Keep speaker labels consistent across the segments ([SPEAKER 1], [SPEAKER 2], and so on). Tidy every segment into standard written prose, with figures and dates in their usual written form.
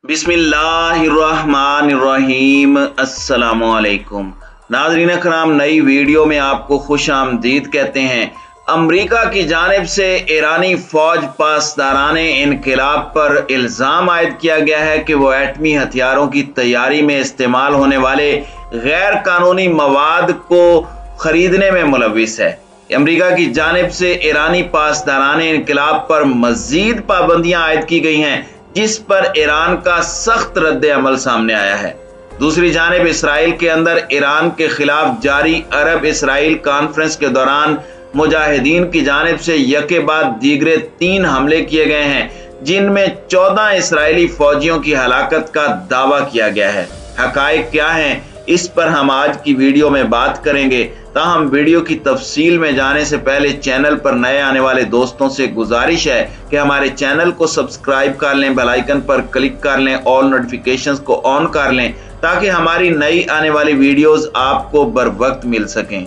[SPEAKER 1] बिस्मिल्लाहिर्रहमानिर्रहीम। अस्सलामुअलैकुम नाज़रीन कराम, नई वीडियो में आपको खुश आमदीद कहते हैं। अमरीका की जानिब से ईरानी फौज पासदाराने इनकलाब पर इल्ज़ाम आयद किया गया है कि वो एटमी हथियारों की तैयारी में इस्तेमाल होने वाले गैर कानूनी मवाद को खरीदने में मुलव्विस है। अमरीका की जानिब से ईरानी पासदाराने इनकलाब पर मजीद पाबंदियां आयद की गई हैं, जिस पर ईरान का सख्त रद्द अमल सामने आया है। दूसरी जानिब इसराइल के अंदर ईरान के खिलाफ जारी अरब इसराइल कॉन्फ्रेंस के दौरान मुजाहिदीन की जानिब से यके बाद दीगरे 3 हमले किए गए हैं, जिनमें 14 इसराइली फौजियों की हलाकत का दावा किया गया है। हकायक क्या हैं, इस पर हम आज की वीडियो में बात करेंगे। ताहम वीडियो की तफसील में जाने से पहले चैनल पर नए आने वाले दोस्तों से गुजारिश है कि हमारे चैनल को सब्सक्राइब कर लें, बेल आइकन पर क्लिक कर लें, ऑल नोटिफिकेशंस को ऑन कर लें, ताकि हमारी नई आने वाली वीडियोस आपको बर वक्त मिल सकें।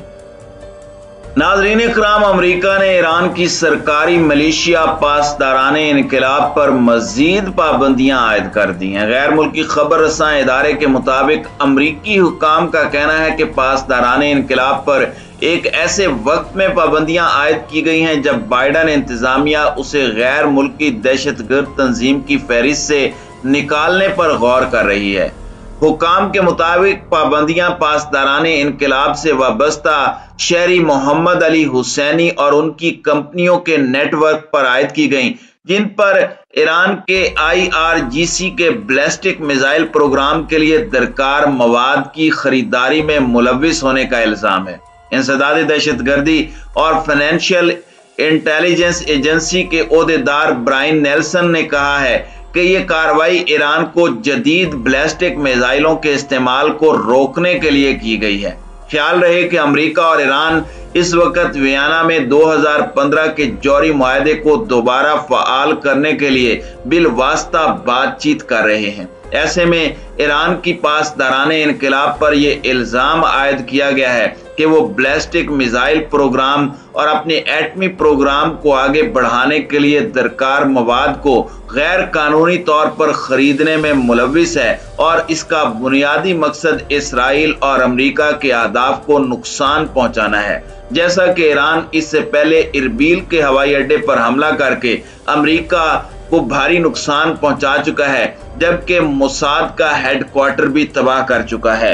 [SPEAKER 1] नाज़रीन इकराम, अमरीका ने ईरान की सरकारी मलेशिया पासदाराने इनकलाब पर मजीद पाबंदियां आयद कर दी हैं। गैर मुल्की खबर रसां इदारे के मुताबिक अमरीकी हुकाम का कहना है कि पासदाराने इनकलाब पर एक ऐसे वक्त में पाबंदियां आयद की गई हैं जब बाइडन इंतजामिया उसे गैर मुल्की दहशतगर्द तंजीम की फहरिस्त से निकालने पर गौर कर रही है। हुकाम के मुताबिक पाबंदियां पासदाराने इनकलाब से वाबस्ता शहरी मोहम्मद अली हुसैनी और उनकी कंपनियों के नेटवर्क पर आयद की गईं, जिन पर ईरान के IRGC के बैलिस्टिक मिसाइल प्रोग्राम के लिए दरकार मवाद की खरीदारी में मुलव्विस होने का इल्जाम है। इंसदादी दहशतगर्दी और फाइनेंशियल इंटेलिजेंस एजेंसी के ओहदेदार ब्रायन नेल्सन ने कहा है कि ये कार्रवाई ईरान को जदीद बैलिस्टिक मिसाइलों के इस्तेमाल को रोकने के लिए की गई है। ख्याल रहे कि अमेरिका और ईरान इस वक्त वियना में 2015 के जौहरी मुआहदे को दोबारा फ़आल करने के लिए बिलवास्ता बातचीत कर रहे हैं। ऐसे में ईरान की पासदाराने इनकलाब पर यह इल्ज़ाम आयद किया गया है कि वो बैलिस्टिक मिसाइल प्रोग्राम और अपने एटमी प्रोग्राम को आगे बढ़ाने के लिए दरकार मवाद को गैर कानूनी तौर पर खरीदने में मुलव्विस है और इसका बुनियादी मकसद इसराइल और अमेरिका के अहदाफ को नुकसान पहुंचाना है। जैसा कि ईरान इससे पहले इरबिल के हवाई अड्डे पर हमला करके अमेरिका को भारी नुकसान पहुंचा चुका है, जबकि मोसाद का हेडक्वार्टर भी तबाह कर चुका है।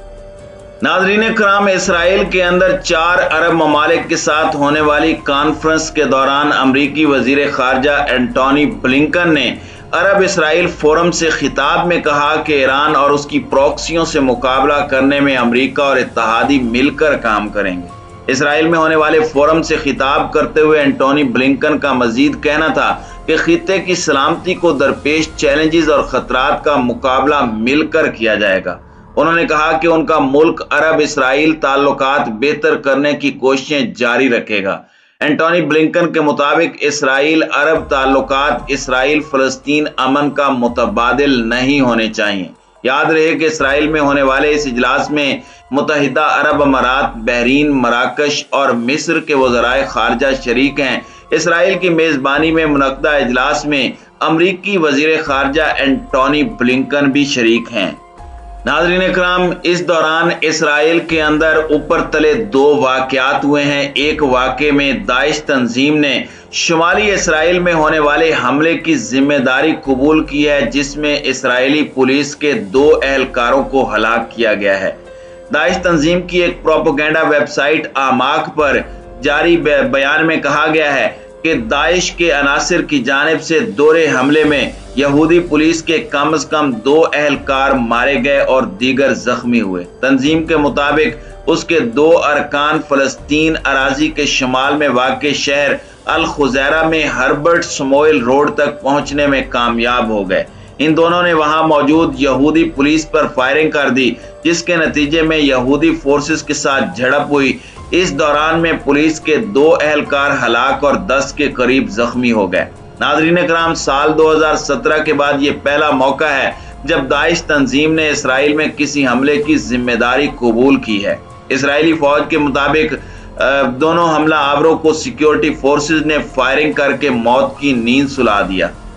[SPEAKER 1] नाज़रीन कराम, इसराइल के अंदर 4 अरब ममालिक के साथ होने वाली कॉन्फ्रेंस के दौरान अमरीकी वजीर खारजा एंटोनी ब्लिंकन ने अरब इसराइल फोरम से खिताब में कहा कि ईरान और उसकी प्रॉक्सियों से मुकाबला करने में अमरीका और इत्तेहादी मिलकर काम करेंगे। इसराइल में होने वाले फोरम से खिताब करते हुए एंटोनी ब्लिंकन का मजीद कहना था कि खित्ते की सलामती को दरपेश चैलेंजेस और खतरात का मुकाबला मिलकर किया जाएगा। उन्होंने कहा कि उनका मुल्क अरब इसराइल ताल्लुकात बेहतर करने की कोशिशें जारी रखेगा। एंटोनी ब्लिंकन के मुताबिक इसराइल अरब ताल्लुकात इसराइल फलस्तीन अमन का मुतबादिल नहीं होने चाहिए। याद रहे कि इसराइल में होने वाले इस इजलास में मुत्तहिदा अरब अमारात, बहरीन, मराकश और मिस्र के वज़राए खारजा शरीक हैं। इसराइल की मेजबानी में मुनक्दा इजलास में अमरीकी वजीर खारजा एंटोनी ब्लिंकन भी शरीक हैं। नाज़रीन इकराम, इस दौरान इसराइल के अंदर ऊपर तले 2 वाक़यात हुए हैं। एक वाक़े में दाइश तंजीम ने शुमाली इसराइल में होने वाले हमले की जिम्मेदारी कबूल की है, जिसमें इसराइली पुलिस के 2 एहलकारों को हलाक किया गया है। दाइश तंजीम की एक प्रोपेगेंडा वेबसाइट आमाक पर जारी बयान में कहा गया है कि दाइश के अनासिर की जानिब से दोहरे हमले में यहूदी पुलिस के कम से कम 2 एहलकार मारे गए और दीगर जख्मी हुए। तंजीम के मुताबिक उसके 2 अरकान फलस्तीन अराजी के शुमाल में वाक़े शहर अल खुजैरा में हर्बर्ट स्मोइल रोड तक पहुंचने में कामयाब हो गए। इन दोनों ने वहां मौजूद यहूदी पुलिस पर फायरिंग कर दी, जिसके नतीजे में यहूदी फोर्सेस के साथ झड़प हुई। इस दौरान में पुलिस के 2 एहलकार हलाक और 10 के करीब जख्मी हो गए। नाज़रीन कराम, साल 2017 के बाद ये पहला मौका है जब दाइश तंजीम ने इसराइल में किसी हमले की जिम्मेदारी कबूल की है। इसराइली फौज के मुताबिक दोनों हमला आवरों को सिक्योरिटी फोर्सेस ने फायरिंग करके मौत की नींद सुला दिया।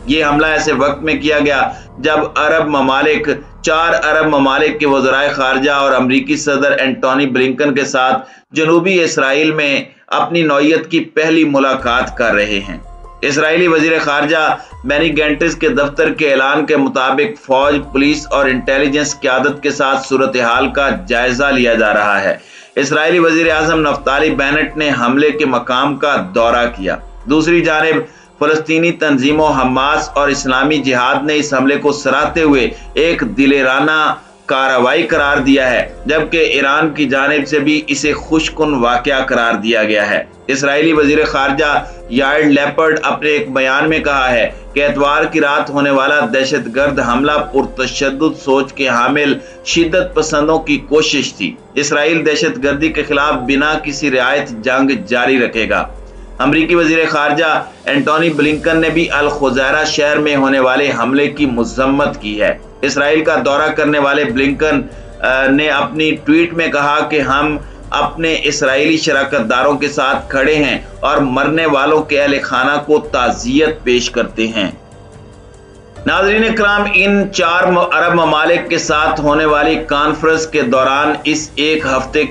[SPEAKER 1] ये हमला ऐसे वक्त में किया गया जब चार अरब ममालिक के वज़राए खारजा और अमरीकी सदर एंटोनी ब्लिंकन के साथ जनूबी इसराइल में अपनी नौयत की पहली मुलाकात कर रहे हैं। इसराइली वजीर खारजा बेनी गैंट्स के दफ्तर के ऐलान के मुताबिक फौज, पुलिस और इंटेलिजेंस क़यादत के साथ सूरत हाल का जायजा लिया जा रहा है। इसराइली वजीर आज़म नफ्ताली बेनेट ने हमले के मकाम का दौरा किया। दूसरी जानिब फलस्तीनी तंजीमों हमास और इस्लामी जिहाद ने इस हमले को सराहते हुए एक दिलेराना कार्रवाई करार दिया है, जबकि ईरान की जानिब से भी इसे खुशकुन वाक़या करार दिया गया है। इसराइली वजीर खारजा याइर लैपर्ड अपने एक बयान में कहा है कि एतवार की रात होने वाला दहशतगर्द हमला पुरतशद्दुद सोच के हामिल शिद्दत पसंदों की कोशिश थी। इसराइल दहशतगर्दी के खिलाफ बिना किसी रियायत जंग जारी रखेगा। अमरीकी वजीर खारजा एंटोनी ब्लिंकन ने भी अल खुज़ैरा शहर में होने वाले हमले की मज़म्मत की है। इसराइल का दौरा करने वाले ब्लिंकन ने अपनी ट्वीट में कहा कि हम अपने इसराइली शराकतदारों के साथ खड़े हैं और मरने वालों के अहले खाना को ताज़ियत पेश करते हैं। नाज़रीन इकराम, इन 4 अरब ममालिक के साथ होने वाली कॉन्फ्रेंस के दौरान इस एक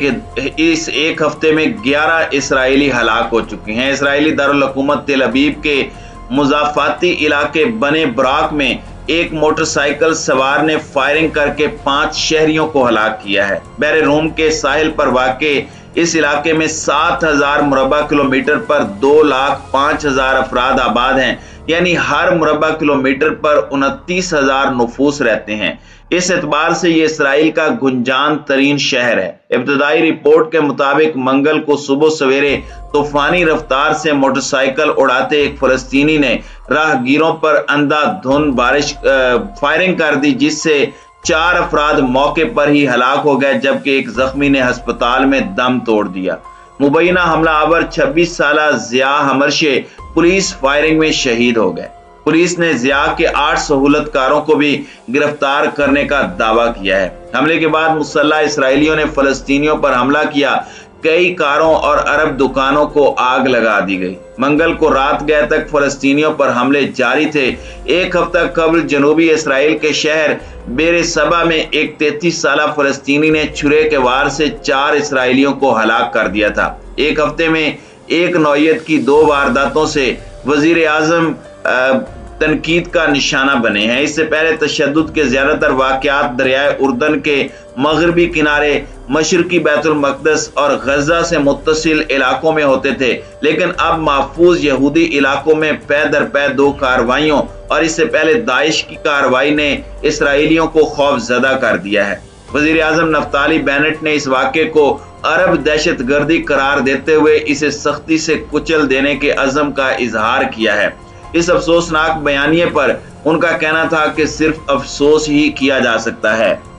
[SPEAKER 1] हफ्ते में 11 इसराइली हलाक हो चुके हैं। इसराइली दारुल हुकूमत तेल अवीव के मुज़ाफ़ाती इलाके बने ब्राक में एक मोटरसाइकिल सवार ने फायरिंग करके 5 शहरियों को हलाक किया है। बहरे रूम के साहिल पर वाक़े इस इलाके में 7000 मुरबा किलोमीटर पर 2,05,000 अफराद आबाद हैं, यानी हर मुरबा किलोमीटर पर 29,000 नफूस रहते हैं। इस एतबार से ये इसराइल का गुंजान तरीन शहर है। इब्तदाई रिपोर्ट के मुताबिक मंगल को सुबह सवेरे तूफानी रफ्तार से मोटरसाइकिल उड़ाते एक फलस्तीनी ने राहगीरों पर अंधाधुंध फायरिंग कर दी, जिससे 4 अफराद मौके पर ही हलाक हो गए, जबकि एक जख्मी ने अस्पताल में दम तोड़ दिया। मुबैना हमलावर 26 साला जिया हमरशे पुलिस फायरिंग में शहीद हो गए। पुलिस ने जिया के 8 सहूलतकारों को भी गिरफ्तार करने का दावा किया है। हमले के बाद मुसल्लह इसराइलियों ने फलस्तीनियों पर हमला किया। कई कारों और अरब दुकानों को आग लगा दी गई। मंगल को रात गए तक फलस्तीनियों पर हमले जारी थे। एक हफ्ता कबल जनूबी इसराइल के शहर बेर सबा में एक 33 साला फलस्तीनी ने छुरे के वार से 4 इसराइलियों को हलाक कर दिया था। एक हफ्ते में एक नौयत की 2 वारदातों से वजीर आजम तनकीद का निशाना बने हैं। इससे पहले तशद्दुद के ज्यादातर वाकयात दरियाए उर्दन के मगरबी किनारे, मशरकी बैतुल मक़दस और गजा से मुत्तसिल इलाकों में होते थे, लेकिन अब महफूज यहूदी इलाकों में पै दर पै 2 कार्रवाइयों और इससे पहले दाइश की कार्रवाई ने इसराइलियों को खौफजदा कर दिया है। वजीर आज़म नफ्ताली बेनेट ने इस वाक़े को अरब दहशत गर्दी करार देते हुए इसे सख्ती से कुचल देने के अज़म का इजहार किया है। इस अफसोसनाक बयानिए पर उनका कहना था कि सिर्फ अफसोस ही किया जा सकता है।